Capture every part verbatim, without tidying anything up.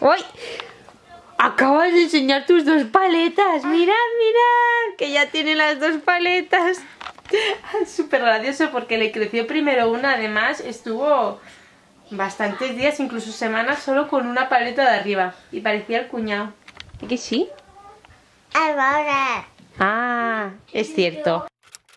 ¡Uy! Acabas de enseñar tus dos paletas. Mirad, mirad, que ya tiene las dos paletas. Es súper gracioso porque le creció primero una. Además estuvo bastantes días, incluso semanas, solo con una paleta de arriba. Y parecía el cuñado. ¿Y que sí? Ah, es cierto.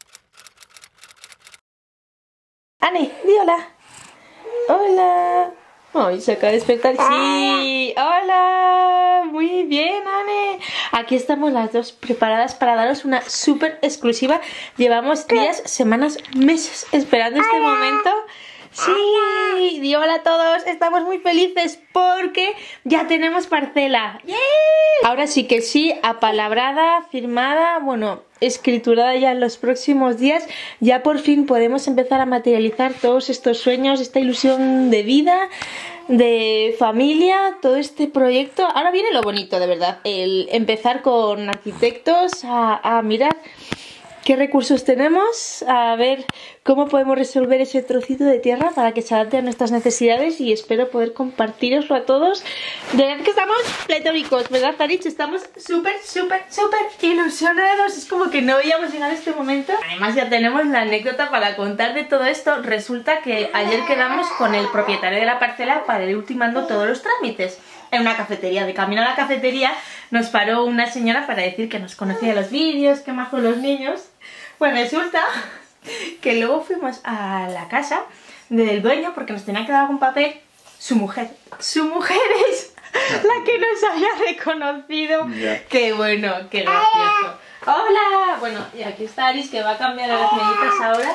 Ane, di hola. Hola. Ay, se acaba de despertar. Sí, hola. Muy bien, Ane. Aquí estamos las dos preparadas para daros una súper exclusiva. Llevamos días, semanas, meses esperando este momento. Sí, di hola a todos. Estamos muy felices porque ya tenemos parcela. ¡Yay! Ahora sí que sí, apalabrada, firmada, bueno, escriturada ya en los próximos días. Ya por fin podemos empezar a materializar todos estos sueños, esta ilusión de vida, de familia, todo este proyecto. Ahora viene lo bonito, de verdad, el empezar con arquitectos a, a mirar qué recursos tenemos, a ver cómo podemos resolver ese trocito de tierra para que se adapte a nuestras necesidades, y espero poder compartiroslo a todos. De verdad que estamos pletóricos, ¿verdad, Tarich? Estamos súper, súper, súper ilusionados. Es como que no veíamos llegar a este momento. Además ya tenemos la anécdota para contar de todo esto. Resulta que ayer quedamos con el propietario de la parcela para ir ultimando todos los trámites en una cafetería. De camino a la cafetería nos paró una señora para decir que nos conocía de los vídeos, que majos los niños. Pues resulta que luego fuimos a la casa del dueño porque nos tenía que dar algún papel. Su mujer, su mujer es la que nos había reconocido. Yeah. Qué bueno, qué gracioso. Hola. Bueno, y aquí está Aris, que va a cambiar a las meditas ahora.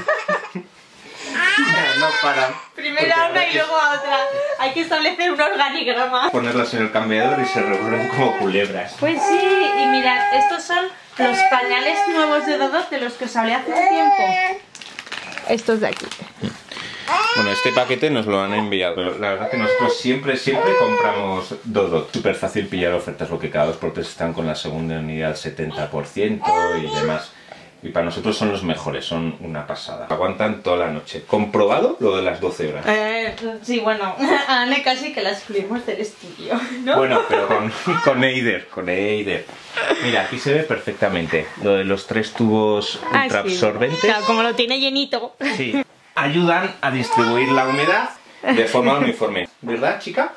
No para. Primero a una y luego a otra. Hay que establecer un organigrama. Ponerlas en el cambiador y se revuelven como culebras. Pues sí, y mirad, estos son los pañales nuevos de Dodot de los que os hablé hace un tiempo. Estos de aquí. Bueno, este paquete nos lo han enviado. Pero la verdad que nosotros siempre, siempre compramos Dodot. Súper fácil pillar ofertas, porque cada dos por tres están con la segunda unidad al setenta por ciento y demás. Y para nosotros son los mejores, son una pasada. Aguantan toda la noche. ¿Comprobado lo de las doce horas? Eh, sí, bueno, a Ane casi que la excluimos del estudio, ¿no? Bueno, pero con, con Eider, con Eider. Mira, aquí se ve perfectamente lo de los tres tubos ah, ultraabsorbentes. Sí. Claro, como lo tiene llenito. Sí, ayudan a distribuir la humedad de forma uniforme. ¿Verdad, chica?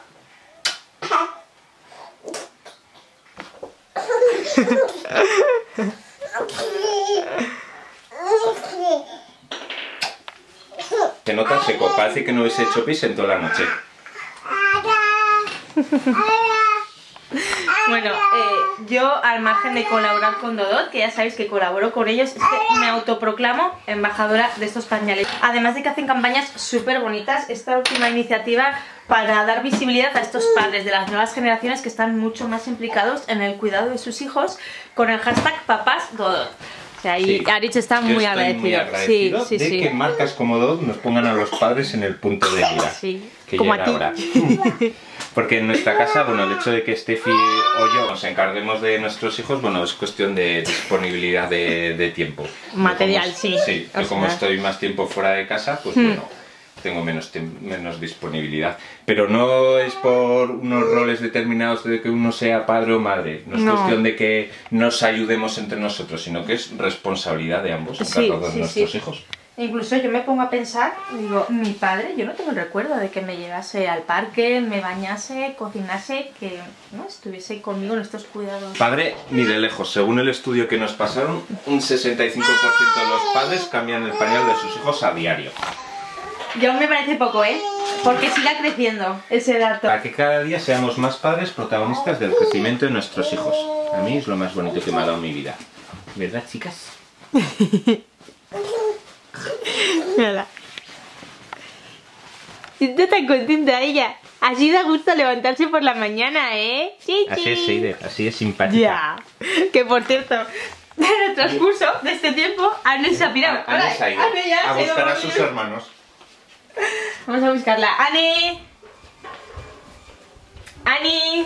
Se nota seco, parece que no hubiese hecho pis en toda la noche. Bueno, eh, yo al margen de colaborar con Dodot, que ya sabéis que colaboro con ellos, es que me autoproclamo embajadora de estos pañales. Además de que hacen campañas súper bonitas, esta última iniciativa para dar visibilidad a estos padres de las nuevas generaciones que están mucho más implicados en el cuidado de sus hijos con el hashtag papás Dodot. O sea, y sí, Arich está muy agradecido. muy agradecido sí, sí, de sí. que marcas como Dodot nos pongan a los padres en el punto de mira. Sí, que como ya a ti. Ahora. Porque en nuestra casa, bueno, el hecho de que Steffi o yo nos encarguemos de nuestros hijos, bueno, es cuestión de disponibilidad de, de tiempo. Material, como, sí. Sí, yo como estoy más tiempo fuera de casa, pues hmm. bueno, tengo menos, menos disponibilidad. Pero no es por unos roles determinados de que uno sea padre o madre. No es no. cuestión de que nos ayudemos entre nosotros, sino que es responsabilidad de ambos, sí, encargados sí, de nuestros sí. hijos. Incluso yo me pongo a pensar, digo, mi padre, yo no tengo el recuerdo de que me llevase al parque, me bañase, cocinase, que no estuviese conmigo en estos cuidados. Padre, ni de lejos. Según el estudio que nos pasaron, un sesenta y cinco por ciento de los padres cambian el pañal de sus hijos a diario. Yo me parece poco, ¿eh? Porque siga creciendo ese dato. Para que cada día seamos más padres protagonistas del crecimiento de nuestros hijos. A mí es lo más bonito que me ha dado mi vida. ¿Verdad, chicas? Nada. Está tan contenta ella. Así da gusto levantarse por la mañana, ¿eh? Sí, sí. Así es, Eider, así es simpática. Ya. Que por cierto, en el transcurso de este tiempo, Anne se ha pirado. Anne se ha ido Anne ya a se buscar va a sus hermanos. Vamos a buscarla. ¡Anne! ¡Anne!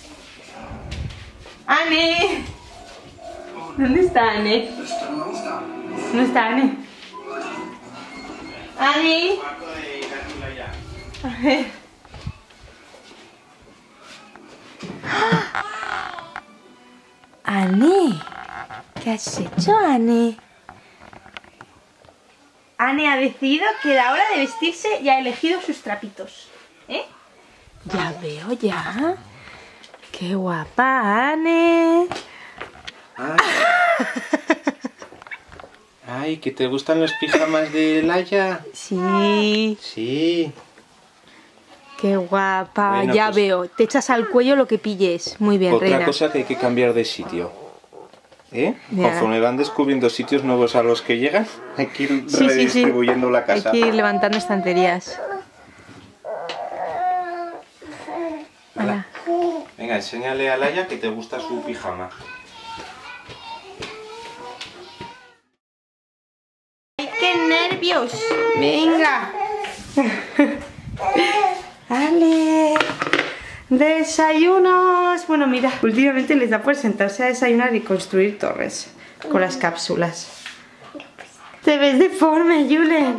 ¡Anne! ¿Dónde está Anne? ¿Dónde está Anne? ¡Anne! A ver. has hecho, Anne? Anne ha decidido que era hora de vestirse y ha elegido sus trapitos. ¿Eh? Ya veo, ya. ¡Qué guapa, Anne! Ay. Ay, ¿que te gustan los pijamas de Laia? Sí. Sí. ¡Qué guapa! Bueno, ya pues, veo. Te echas al cuello lo que pilles. Muy bien, otra reina. cosa que hay que cambiar de sitio. ¿Eh? Ya. Conforme van descubriendo sitios nuevos a los que llegan, hay que ir Sí, sí, sí. redistribuyendo la casa. Hay que ir levantando estanterías. Hola. Venga, enséñale a Laia que te gusta su pijama. ¡Ay, qué nervios! ¡Venga! ¡Dale! ¡Desayunos! Bueno, mira, últimamente les da por sentarse a desayunar y construir torres con las cápsulas. ¡Te ves deforme, Julen!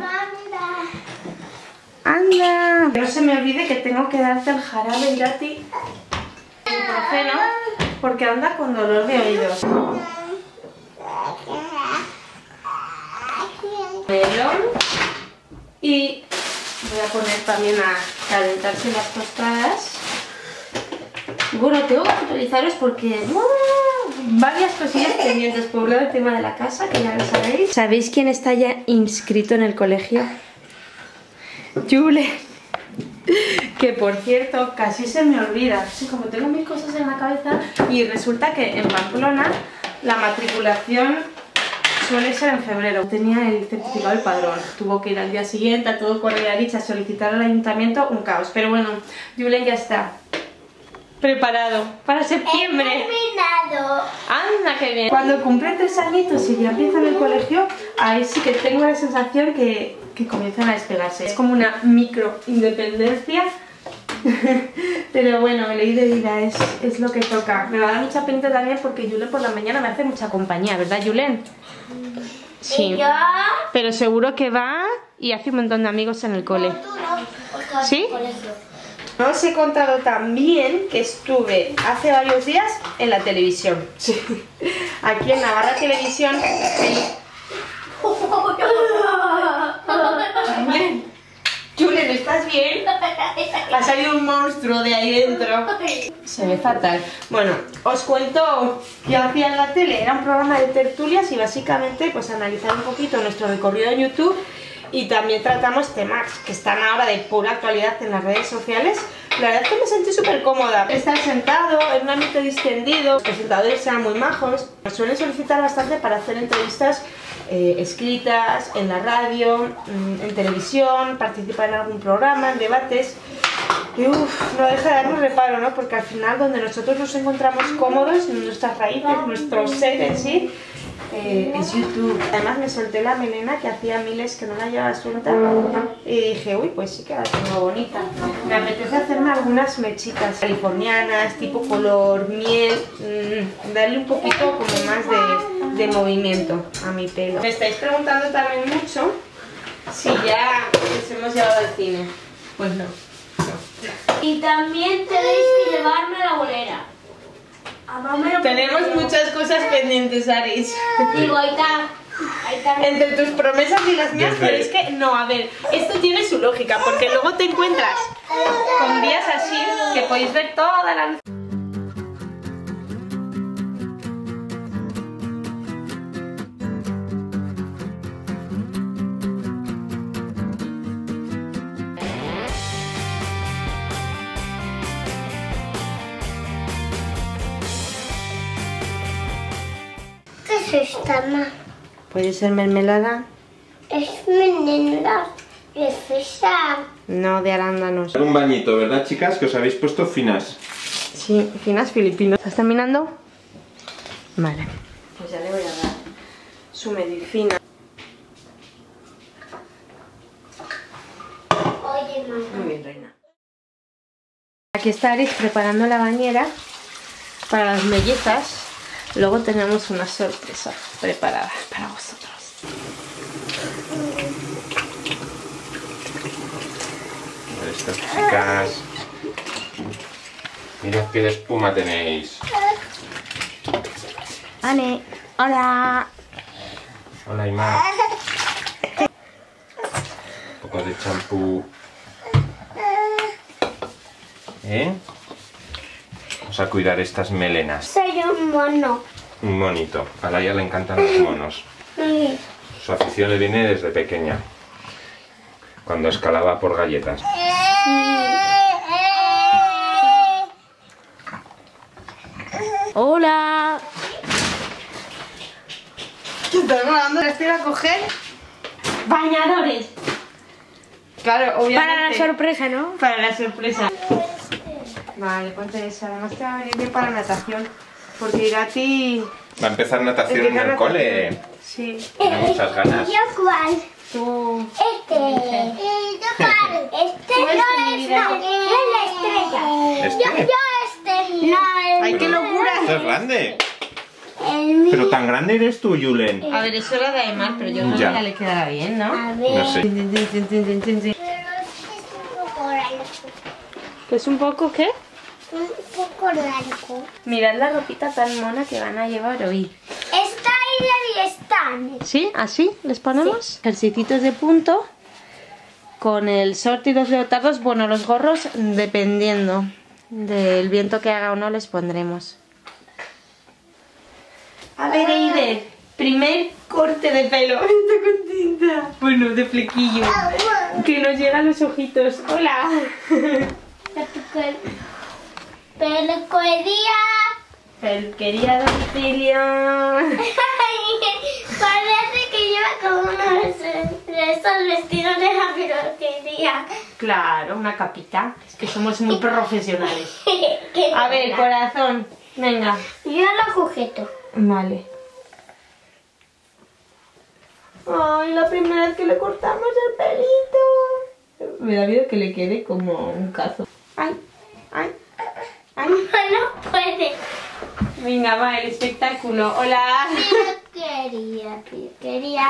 ¡Anda! No se me olvide que tengo que darte el jarabe gratis ibuprofeno porque anda con dolor de oídos. Melón. Y voy a poner también a calentarse las tostadas. Bueno, tengo que actualizaros porque uh, varias cosillas pendientes. Por un lado el tema de la casa, que ya lo sabéis. ¿Sabéis quién está ya inscrito en el colegio? Julen. Que por cierto, casi se me olvida. Sí, como tengo mil cosas en la cabeza. Y resulta que en Pamplona la matriculación suele ser en febrero. Tenía el certificado del padrón. Tuvo que ir al día siguiente a todo correr a dicha, solicitar al ayuntamiento, un caos. Pero bueno, Julen ya está preparado para septiembre. He terminado. Anda, qué bien. Cuando cumple tres añitos y ya empieza en el colegio, ahí sí que tengo la sensación que, que comienzan a despegarse. Es como una micro independencia. Pero bueno, ley de vida es, es lo que toca. Me va a dar mucha pena también porque Julen por la mañana me hace mucha compañía, ¿verdad, Julen? Sí. ¿Y yo? Pero seguro que va y hace un montón de amigos en el cole. Tú no, porque vas ¿Sí? al colegio. No os he contado también que estuve hace varios días en la televisión. Sí. Aquí en Navarra Televisión. El... Julen, Julen, ¿estás bien? Ha salido un monstruo de ahí dentro. Se ve fatal. Bueno, os cuento qué hacía en la tele. Era un programa de tertulias y básicamente pues analizar un poquito nuestro recorrido en YouTube. Y también tratamos temas que están ahora de pura actualidad en las redes sociales. La verdad es que me sentí súper cómoda. Estar sentado en un ámbito distendido, los presentadores eran muy majos. Nos suelen solicitar bastante para hacer entrevistas eh, escritas, en la radio, en televisión, participar en algún programa, en debates. Y uff, no deja de darnos reparo, ¿no? Porque al final donde nosotros nos encontramos cómodos, nuestras raíces, nuestro ser en sí, Eh, es YouTube. Además me solté la melena que hacía miles que no la llevaba suelta y dije, uy, pues sí que la tengo bonita. Me apetece hacerme algunas mechitas californianas, tipo color miel, mmm, darle un poquito como más de, de movimiento a mi pelo. Me estáis preguntando también mucho si ya nos hemos llevado al cine. Pues no, no. Y también tenéis que llevarme a la bolera. A mamá lo Tenemos prometió. muchas cosas pendientes, Aris. Digo, ahí está. Ahí está. Entre tus promesas y las mías, Desde- pero es que, no, a ver, esto tiene su lógica, porque luego te encuentras con días así que podéis ver toda la luz. ¿Qué es esta, ma? Puede ser mermelada, Es mermelada de fresa. no de arándanos. Un bañito, ¿verdad, chicas? Que os habéis puesto finas. Sí, finas filipinos. ¿Estás terminando? Vale. Pues ya le voy a dar su medicina. Oye, mamá. Muy bien, reina. Aquí está Aris preparando la bañera para las mellizas. Luego tenemos una sorpresa preparada para vosotros. Estas chicas. Mirad qué de espuma tenéis. Ane, Hola. Hola, Aymar. Un poco de champú. ¿Eh? Vamos a cuidar estas melenas. Soy un mono. Un monito. A Laia le encantan los monos. Sí. Su afición le viene desde pequeña. Cuando escalaba por galletas. Hola. ¿Te estás grabando? ¿Te estoy a coger? Bañadores. Claro, obviamente. Para la sorpresa, ¿no? Para la sorpresa. Vale, ponte eso. Además te va a venir bien para natación. Porque Irati... Va a empezar natación en Empieza el natación. cole. Sí. Tiene muchas ganas. ¿Yo cuál? Tú... Este. ¿Y yo cuál? Este no es, no. Es la estrella. ¿Este? Yo, yo este. No, el, ¡Ay, qué locura! Esto es grande. el mío. Pero tan grande eres tú, Julen. A ver, eso era de Aymar, pero yo creo que Ya. ya le quedará bien, ¿no? A ver. No sé. Pero es un poco largo. ¿Que es un poco qué? Un poco largo. Mirad la ropita tan mona que van a llevar hoy. Está ahí y están. ¿Sí? ¿Así les ponemos? Ejercicitos de punto. Con el short y los leotardos, bueno, los gorros, dependiendo del viento que haga o no, les pondremos. A ver, Eider, primer corte de pelo. Estoy contenta. Bueno, de flequillo. Que nos llegan los ojitos. Hola. Peluquería. Peluquería a domicilio. Parece que lleva como unos de esos vestidos de la peluquería. Claro, una capita. Es que somos muy profesionales. Qué A ver, mona. corazón. Venga. Yo lo sujeto. Vale. Ay, la primera vez que le cortamos el pelito. Me da miedo que le quede como un cazo. Ay, ay, ay. No puede. Venga, va, el espectáculo. Hola. Peluquería, peluquería.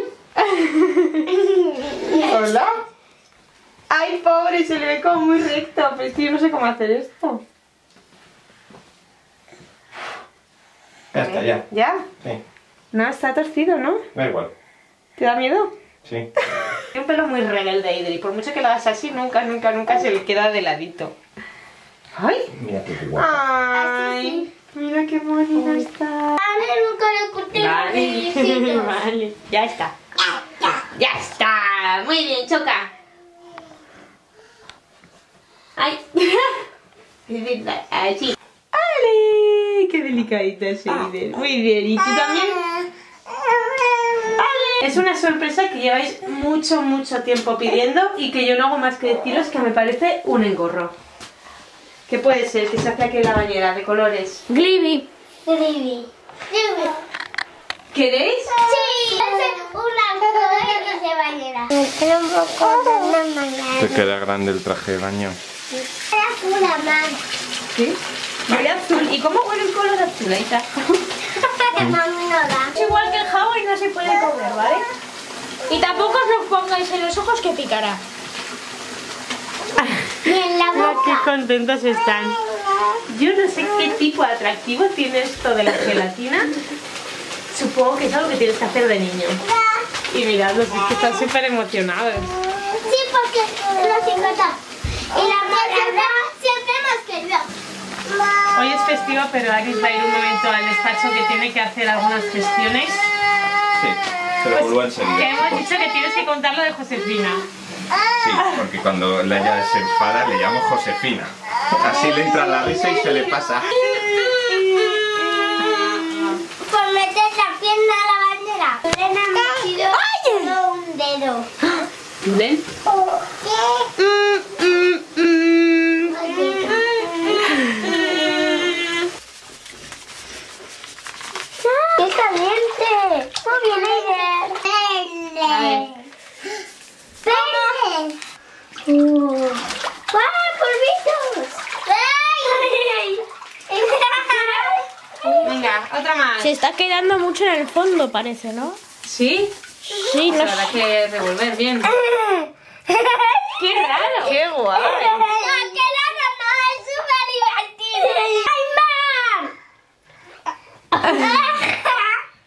Hola. Ay, pobre, se le ve como muy recto. Pero es que yo no sé cómo hacer esto. Ya está, ya. ¿Ya? Sí. No, está torcido, ¿no? Da igual. ¿Te da miedo? Sí. Tiene un pelo muy rebelde, Eider, y por mucho que lo hagas así, nunca, nunca, nunca se le queda de ladito. ¡Ay! Mira qué guapa. ¡Ay! Mira qué bonito está. Vale, nunca lo corté. Vale, vale, ya está. ¡Ya está! Muy bien, choca. ¡Ay! Así. ¡Ale! ¡Qué delicadita es Eider! Muy bien, ¿y tú también? Es una sorpresa que lleváis mucho, mucho tiempo pidiendo y que yo no hago más que deciros que me parece un engorro. ¿Qué puede ser? Que se hace aquí en la bañera de colores. Glibi. Glibi. Glibi. ¿Queréis? Sí. Hace una cosa de bañera. Me queda un poco de una mañana. Te queda grande el traje de baño. Era una mano. ¿Sí? Voy azul. ¿Y cómo huele el color azul? Ahí está. Mami no da. Es igual que el jabón y no se puede comer, ¿vale? Y tampoco os lo pongáis en los ojos que picará. Ni en la Mira qué boca. contentos están. Yo no sé qué tipo de atractivo tiene esto de la gelatina. Supongo que es algo que tienes que hacer de niño. Y miradlos, es que están súper emocionados. Sí, porque los cincuenta. Y la próxima siempre hemos querido. Hoy es festivo, pero Aris va a ir un momento al despacho que tiene que hacer algunas gestiones. Sí, se lo vuelvo enseguida. Que hemos dicho que tienes que contar lo de Josefina. Sí, porque cuando Laia se enfada le llamo Josefina. Así le entra la risa y se le pasa. Por meter la pierna a la bandera. Elena me ha metido solo un dedo. ¿Julen? ¡Qué caliente! Muy bien, Eider. ¡Pene! ¡Pene! Uh. ¡Guau, polvitos! ¡Ay! Venga, otra más. Se está quedando mucho en el fondo, parece, ¿no? ¿Sí? Sí, no Habrá que revolver bien. ¡Qué raro! ¡Qué guay! ¡Aquel no es súper divertido! ¡Aymar!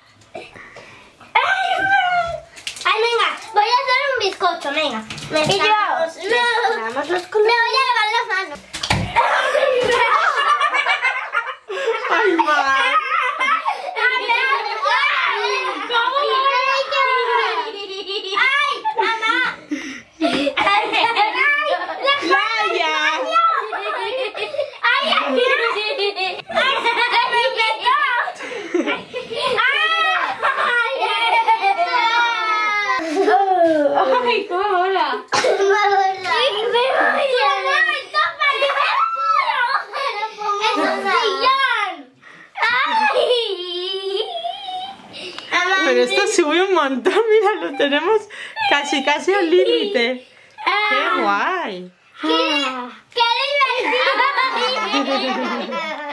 montón, mira, lo tenemos casi casi al límite. ¡Qué guay! ¡Qué divertido!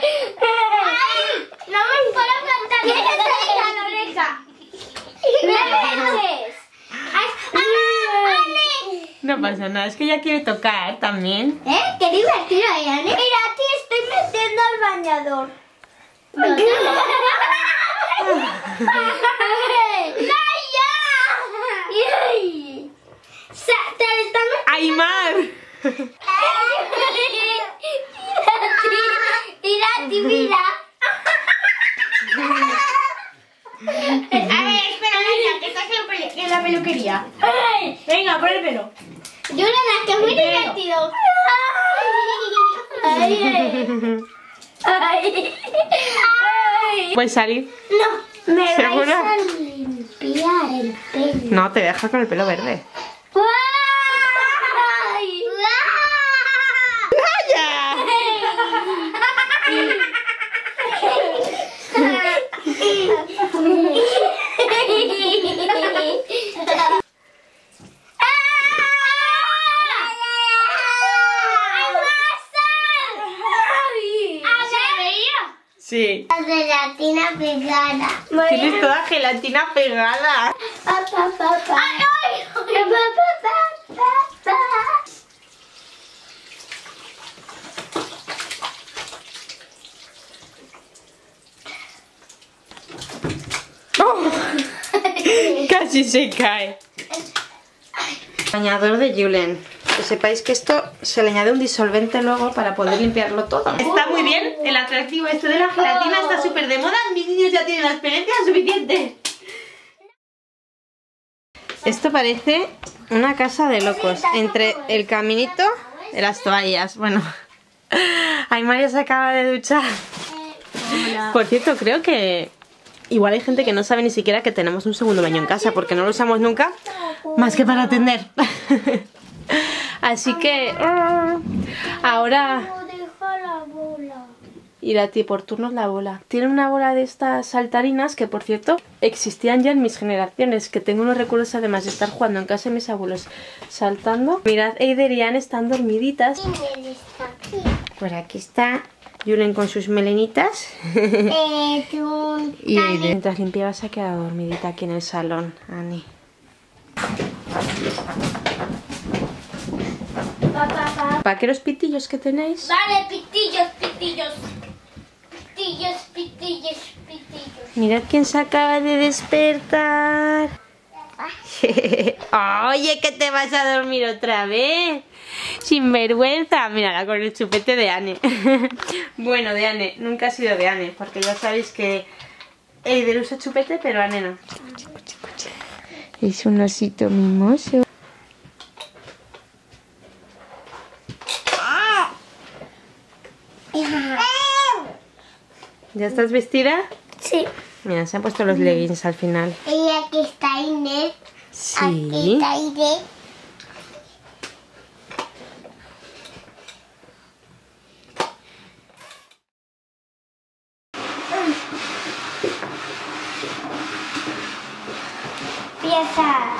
No me puedo plantar. ¿Quieres salir a la oreja? ¡No me eches! No pasa nada, es que ella quiere tocar también. ¿Eh? ¡Qué divertido, Anne! Mira, a ti estoy metiendo al bañador. ¡No, ya! ¡Te están... ¡Aymar! Mira, mira. A ver, espera, venga, que estás en la pelu- en la peluquería. Venga, pon el pelo. Juliana, que es muy divertido. Ay, ay, ay. ¿Puedes salir? No, me ¿Segura? vais a limpiar el pelo. No, te dejas con el pelo verde. ¡Ay! ¡Vaya! Sí. La gelatina pegada. Tienes toda gelatina pegada. Pa, pa, pa, pa. Ay, ay. Pa, pa, pa, pa, pa. ¡Oh! Casi se cae. Bañador de Julen. Que sepáis que esto se le añade un disolvente luego para poder limpiarlo todo. Está muy bien, el atractivo esto de la gelatina está súper de moda. Mis niños ya tienen la experiencia suficiente. Esto parece una casa de locos. Entre el caminito y las toallas. Bueno, Aymar ya se acaba de duchar. Por cierto, creo que igual hay gente que no sabe ni siquiera que tenemos un segundo baño en casa, porque no lo usamos nunca más que para atender. Así que uh, ahora Deja la bola. ir a ti por turnos la bola. Tiene una bola de estas saltarinas que, por cierto, existían ya en mis generaciones, que tengo unos recuerdos además de estar jugando en casa de mis abuelos saltando. Mirad, Eider y Anne están dormiditas. ¿Quién está aquí? Por aquí está Julen con sus melenitas. Eh, tú. Y Eider, mientras limpiaba, se ha quedado dormidita aquí en el salón, Annie. Pa, pa, pa. ¿Para qué los pitillos que tenéis? Vale, pitillos, pitillos. Pitillos, pitillos, pitillos. Mirad quién se acaba de despertar. Oye, que te vas a dormir otra vez. Sin vergüenza. Mírala con el chupete de Anne. Bueno, de Anne. Nunca ha sido de Anne, porque ya sabéis que Eider usa chupete, pero Anne no. Es un osito mimoso. ¿Ya estás vestida? Sí. Mira, se han puesto los leggings al final. Y aquí está Inés. Aquí Sí. está Inés. Piezas.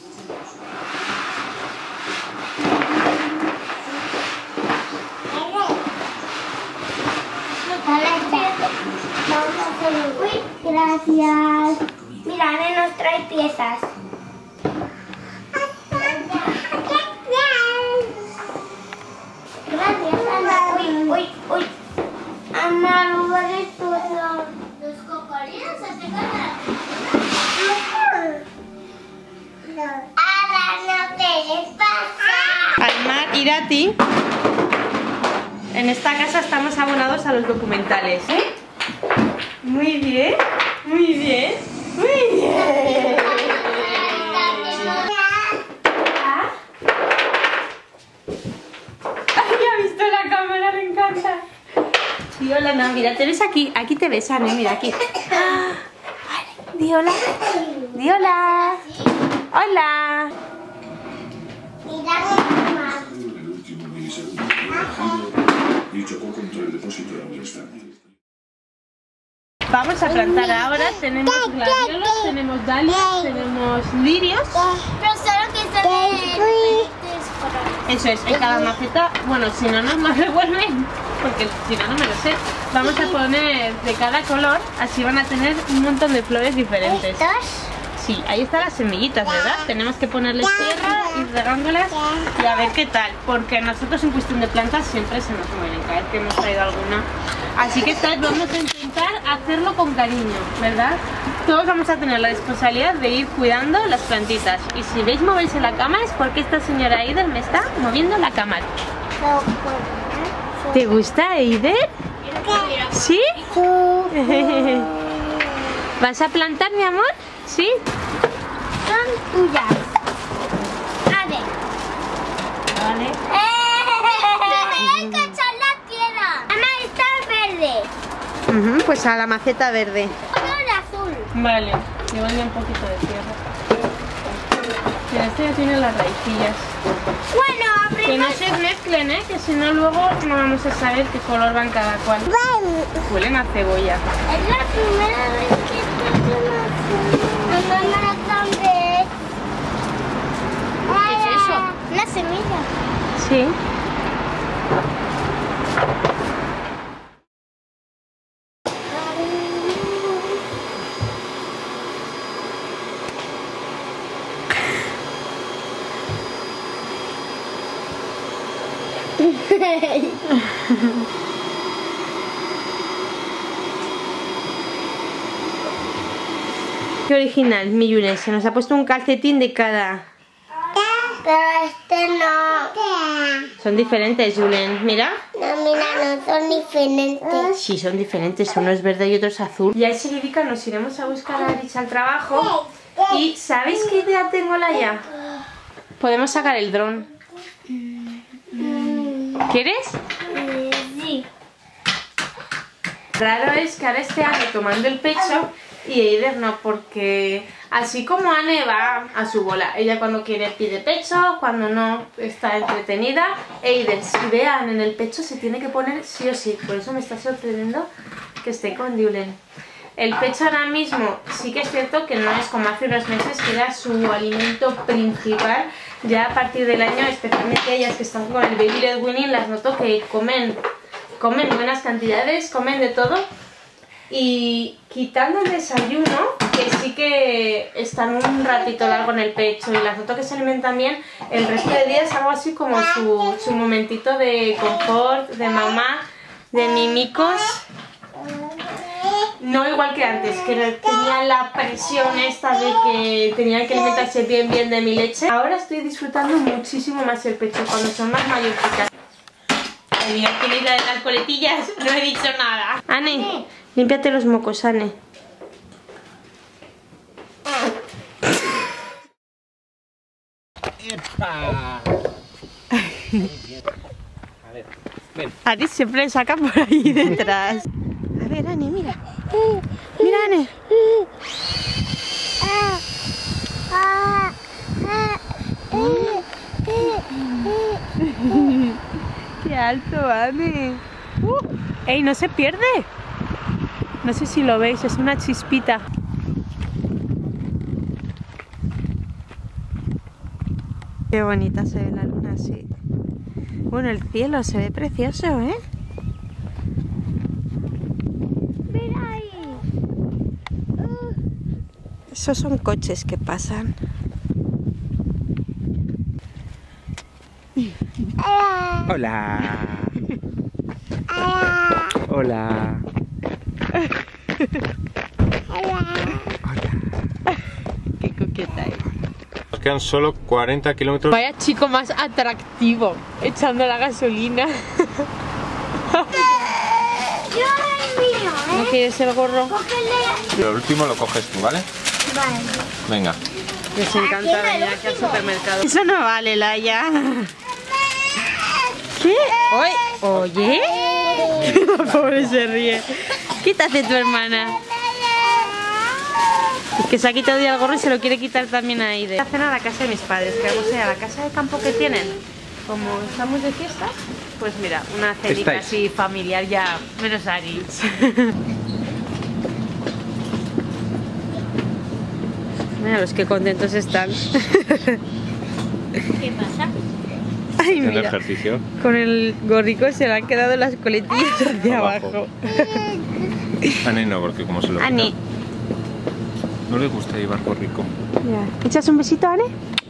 Vamos a hacer un... Uy, gracias. Mira, Anne nos trae piezas. Gracias, Ana. Uy, uy, uy. Ana, no vale todo. Los cocodrilos se te caen. Ana, no te les pasa. Aymar, Irati. En esta casa estamos abonados a los documentales, ¿eh? Muy bien, muy bien, muy bien. Ay, ha visto la cámara, me encanta. Di hola, no, mira, te ves aquí, aquí te ves, Anne, mira, aquí. Ah, vale, di hola, di hola. Hola. Mira, mamá. El último milisegundo y chocó contra el depósito de Amsterdam. Vamos a plantar ahora. Tenemos gladiolos, tenemos dalias, tenemos lirios. Pero solo que están en diferentes colores. Eso es, en cada maceta, bueno, si no nos lo revuelven, porque si no, no me lo sé. Vamos a poner de cada color, así van a tener un montón de flores diferentes. ¿Estos? Sí, ahí están las semillitas, ¿verdad? Tenemos que ponerles tierra y regándolas y a ver qué tal, porque nosotros en cuestión de plantas siempre se nos mueren cada vez que hemos traído alguna. Así que esta vez vamos a intentar hacerlo con cariño, ¿verdad? Todos vamos a tener la responsabilidad de ir cuidando las plantitas. Y si veis moverse la cámara es porque esta señora Eider me está moviendo la cámara. ¿Te gusta, Eider? ¿Sí? ¿Vas a plantar, mi amor? ¿Sí? Son tuyas. A ver. Vale. Se me va a cachar la tierra. Mamá, está verde. Uh-huh, pues a la maceta verde. No, el azul. Vale, llevarle un poquito de tierra. Mira, este ya tiene las raicillas. Bueno, Que abrimos. no se mezclen, ¿eh? Que si no luego no vamos a saber qué color van cada cual. Huelen a cebolla. Es la primera vez que estoy en la mamá también. ¿Qué es eso? Una semilla. Sí. Qué original, mi Julen. Se nos ha puesto un calcetín de cada... Pero este no. Son diferentes, Julen. Mira. No, mira, no son diferentes. Sí, son diferentes. Uno es verde y otro es azul. Ya enseguida nos iremos a buscar a Aritz al trabajo. ¿Y sabéis qué idea tengo, Laia? Podemos sacar el dron. ¿Quieres? Sí. Raro es que ahora esté Anne tomando el pecho y Eider no, porque así como Anne va a su bola, ella cuando quiere pide pecho, cuando no está entretenida. Eider, si ve a Anne en el pecho se tiene que poner sí o sí, por eso me está sorprendiendo que esté con Julen. El pecho ahora mismo sí que es cierto que no es como hace unos meses, que era su alimento principal. Ya a partir del año, especialmente ellas que están con el Baby Led Weaning, las noto que comen, comen buenas cantidades, comen de todo. Y quitando el desayuno, que sí que están un ratito largo en el pecho y las noto que se alimentan bien, el resto del día es algo así como su, su momentito de confort, de mamá, de mimicos. No igual que antes, que tenía la presión esta de que tenía que alimentarse bien bien de mi leche. Ahora estoy disfrutando muchísimo más el pecho cuando son más mayorcitas. Ay, mira qué linda de las coletillas, no he dicho nada. Anne, límpiate los mocos, Anne. A ver, ven. Aritz siempre saca por ahí detrás. A ver, Anne, mira. Mira, Anne. Qué alto, Anne. Uh, ¡Ey, no se pierde! No sé si lo veis, es una chispita. Qué bonita se ve la luna, sí. Bueno, el cielo se ve precioso, ¿eh? Mira ahí. Esos son coches que pasan. Hola. Hola. Qué coqueta es. Nos quedan solo cuarenta kilómetros. Vaya chico más atractivo, echando la gasolina. Yo el mío, ¿No ¿eh? quieres el gorro? Cógele. Lo último lo coges tú, ¿vale? Vale. Venga. Les encanta venir aquí al supermercado. Eso no vale, Laia. ¿Qué? Oye, ¿oye? La pobre se ríe. Quítate tu hermana. Es que se ha quitado ya el gorro y se lo quiere quitar también a Eider. A cenar a la casa de mis padres, que vamos a ir a la casa de campo que tienen. Como estamos de fiesta, pues mira, una cenica ¿Estáis? así familiar ya, menos Aritz. Mira los que contentos están. ¿Qué pasa? Ay, Haciendo mira. ejercicio. Con el gorrico se le han quedado las coletillas hacia Abajo. abajo. Ani no, porque como se lo Ani. quita. No le gusta llevar gorrico. Ya. ¿Echas un besito, Ani?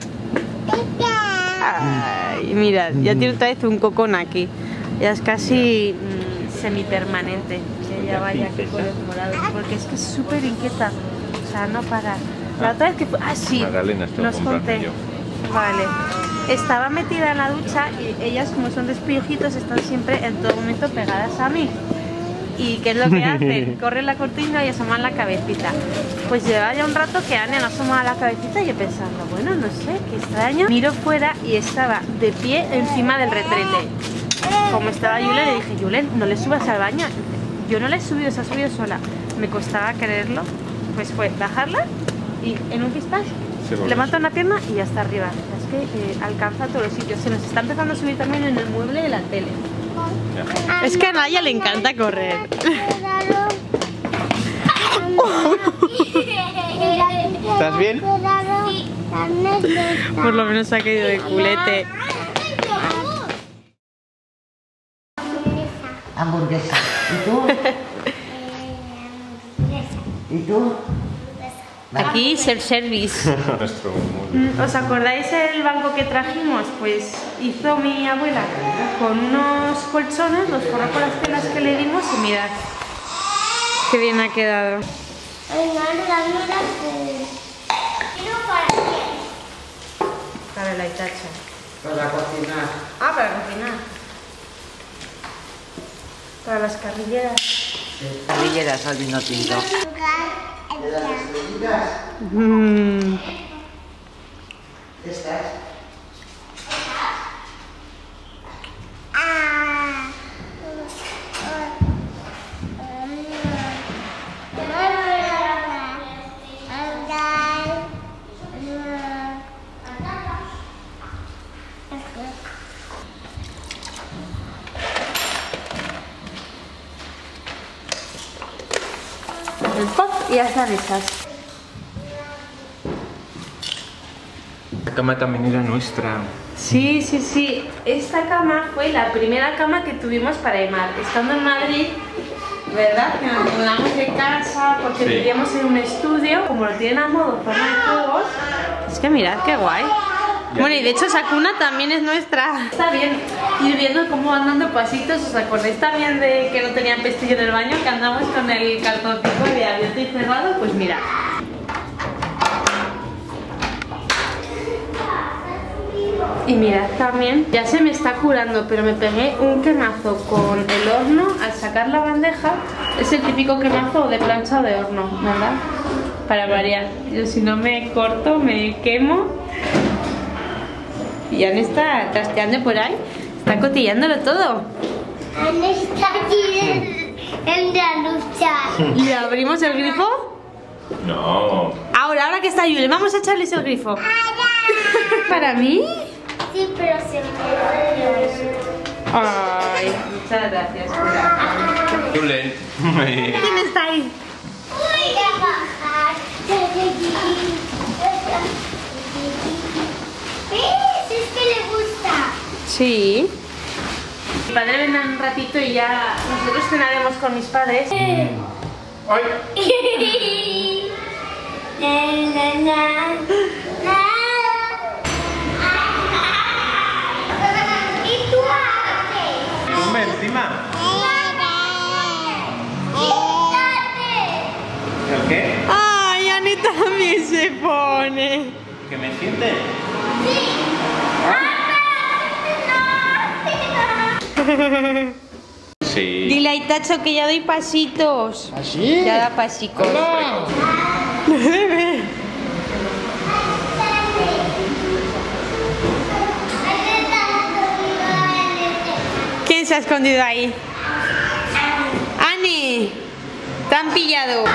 Ay, mira, ya tiene otra vez un cocón aquí. Ya es casi mm, semipermanente. Que ya vaya aquí con los morados. Porque es que es súper inquieta. O sea, no para. La otra vez que fue. Ah, sí. Magdalena, estoy Nos comprando conté. yo. Vale. Estaba metida en la ducha y ellas, como son despiojitos, están siempre en todo momento pegadas a mí. ¿Y qué es lo que hacen? Corren la cortina y asoman la cabecita. Pues lleva ya un rato que Ania no asomaba la cabecita y yo pensando, bueno, no sé, qué extraño. Miro fuera y estaba de pie encima del retrete. Como estaba Julen, le dije, Julen, no le subas al baño. Yo no le he subido, se ha subido sola. Me costaba creerlo. Pues fue bajarla y en un pistache levanta una pierna y ya está arriba. Es que eh, alcanza todos los sitios. Se nos está empezando a subir también en el mueble de la tele. Ya. Es que a Naya le encanta correr. ¿Estás bien? Por lo menos se ha caído de culete. Hamburguesa. ¿Y tú? ¿Y tú? Aquí self-service. Nuestro mueble. ¿Os acordáis el banco que trajimos? Pues hizo mi abuela con unos colchones, los forró con las telas que le dimos y mirad qué bien ha quedado. Para la Itacha. Para cocinar. Ah, para cocinar. Para las carrilleras. Carrilleras al vino tinto. Mm. ¿Estás? El pop y ya están hechas. La cama también era nuestra. Sí, sí, sí. Esta cama fue la primera cama que tuvimos para Aymar. Estando en Madrid, ¿verdad? Que nos mudamos de casa porque Sí. vivíamos en un estudio. Como lo tienen a modo zona de juegos. Es que mirad qué guay. Bueno, y de hecho esa cuna también es nuestra. Está bien ir viendo cómo van dando pasitos. ¿Os acordáis también de que no tenían pestillo en el baño? Que andamos con el cartoncito de abierto y cerrado. Pues mira. Y mirad también, ya se me está curando, pero me pegué un quemazo con el horno al sacar la bandeja. Es el típico quemazo de plancha o de horno, ¿verdad? Para variar. Yo si no me corto, me quemo. Y Ana está trasteando por ahí, está cotillándolo todo. Ana está aquí en, en la lucha. ¿Y abrimos el grifo? No. Ahora, ahora que está Yule, vamos a echarles el grifo. ¿Para mí? Sí, pero se mueve. Ay, muchas gracias, corazón. Julen. ¿Quién está ahí? Voy a bajar. ¿Ves? Es que le gusta. Sí. Mi padre vendrá un ratito y ya nosotros cenaremos con mis padres. Ay. Na, na, na. Na. ¿Y tú haces? Come encima. ¿El qué? Ay, Ani también se pone. ¿Que me siente? Sí. Dile a Itacho que ya doy pasitos. ¿Así? Ya da pasicos. ¿Quién se ha escondido ahí? Ani, te han pillado.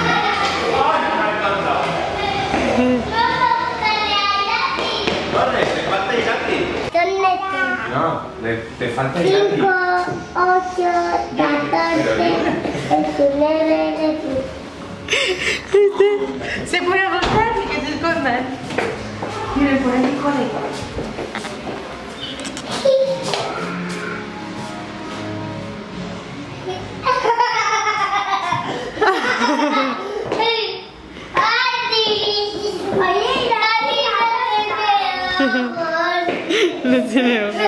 Corre, te falta Irati. ¿Dónde está? No, le, te falta Irati. cinco, ocho, catorce, diecinueve, Se puede arrastrar y que se McDonald's. Miren, por ahí, corre. No tiene ojo.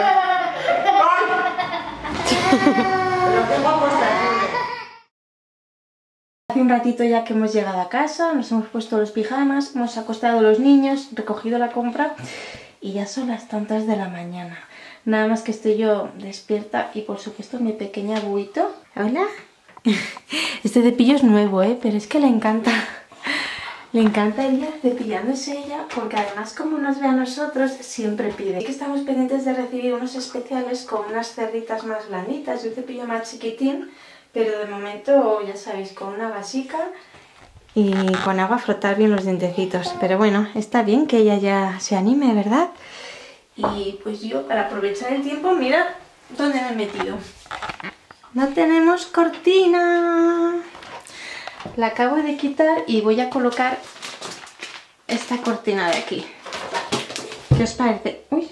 Hace un ratito ya que hemos llegado a casa, nos hemos puesto los pijamas, hemos acostado a los niños, recogido la compra y ya son las tantas de la mañana. Nada más que estoy yo despierta y por supuesto mi pequeña Buito. Hola. Este cepillo es nuevo, ¿eh? Pero es que le encanta. Le encanta ella cepillándose ella, porque además como nos ve a nosotros, siempre pide. Aquí estamos pendientes de recibir unos especiales con unas cerditas más blanditas y un cepillo más chiquitín, pero de momento, ya sabéis, con una basica y con agua frotar bien los dientecitos. Pero bueno, está bien que ella ya se anime, ¿verdad? Y pues yo, para aprovechar el tiempo, mira dónde me he metido. No tenemos cortina. La acabo de quitar y voy a colocar esta cortina de aquí. ¿Qué os parece? Uy,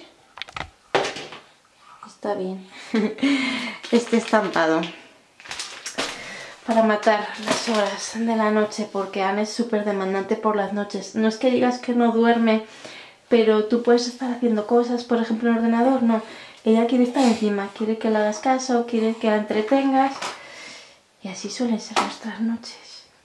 está bien. Este estampado para matar las horas de la noche, porque Anne es súper demandante por las noches. No es que digas que no duerme, pero tú puedes estar haciendo cosas, por ejemplo en el ordenador, no. Ella quiere estar encima, quiere que le hagas caso, quiere que la entretengas, y así suelen ser nuestras noches.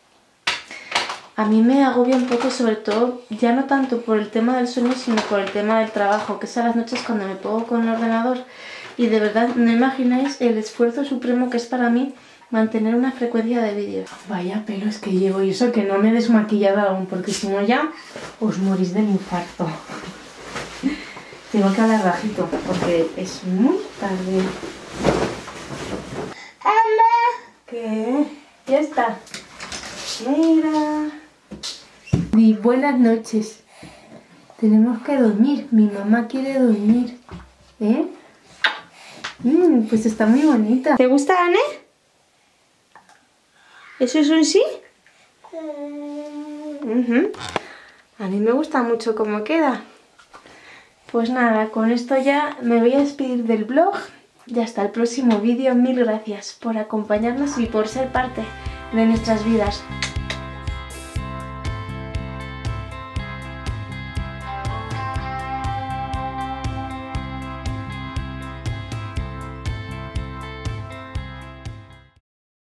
A mí me agobia un poco, sobre todo, ya no tanto por el tema del sueño, sino por el tema del trabajo, que es a las noches cuando me pongo con el ordenador. Y de verdad, no imagináis el esfuerzo supremo que es para mí mantener una frecuencia de vídeos. Vaya pelos que llevo, y eso que no me he desmaquillado aún, porque si no ya os morís del infarto. Tengo que hablar bajito, porque es muy tarde. ¿Qué? Ya está. Mira. Y buenas noches. Tenemos que dormir. Mi mamá quiere dormir. ¿Eh? Mm, pues está muy bonita. ¿Te gusta, Anne? ¿Eso es un sí? Uh-huh. A mí me gusta mucho cómo queda. Pues nada, con esto ya me voy a despedir del vlog. Y hasta el próximo vídeo. Mil gracias por acompañarnos y por ser parte de nuestras vidas.